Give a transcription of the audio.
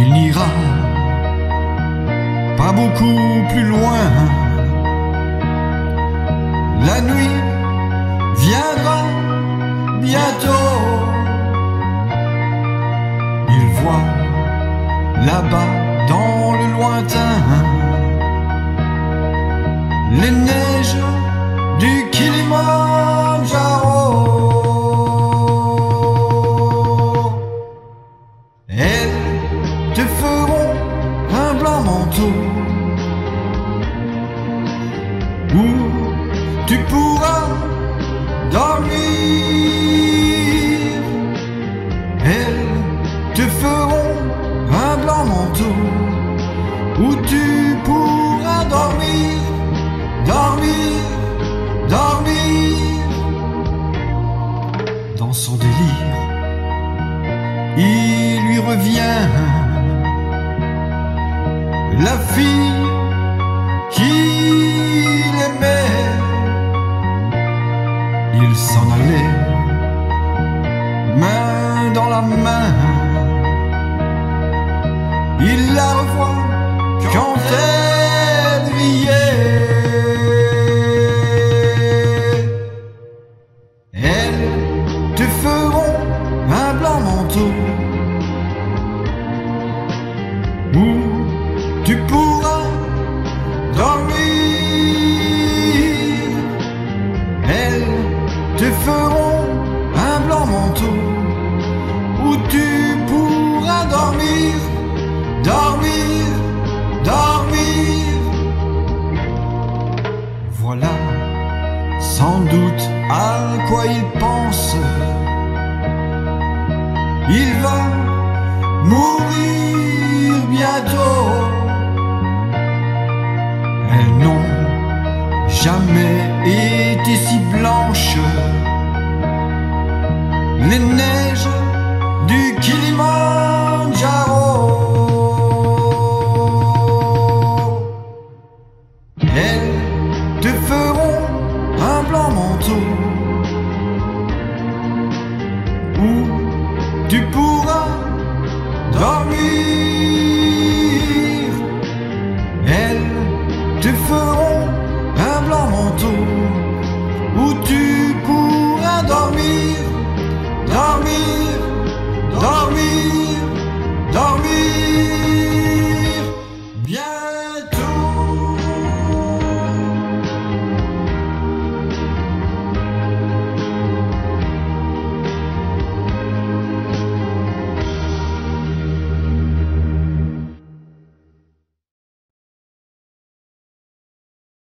il n'ira pas beaucoup plus loin. La nuit viendra bientôt. Il voit là-bas dans le lointain les neiges du Kilimandjaro. Elles te feront un blanc manteau où tu pourras dormir. Elles te feront un blanc manteau où tu pourras dormir, dormir, dormir. Dans son délire, il lui revient la fille qu'il aimait. Il s'en allait, main dans la main. Il la revoit quand elle riait. Elles te feront un blanc manteau où tu pourras dormir. Elles te feront un blanc manteau où tu pourras dormir, dormir, dormir. Voilà sans doute à quoi il pense. Il va mourir bientôt. Elles n'ont jamais été si blanches, les neiges du Kilimandjaro. Elles te feront un blanc manteau où tu pourras dormir. Elles te feront un blanc manteau où tu pourras dormir, dormir, dormir.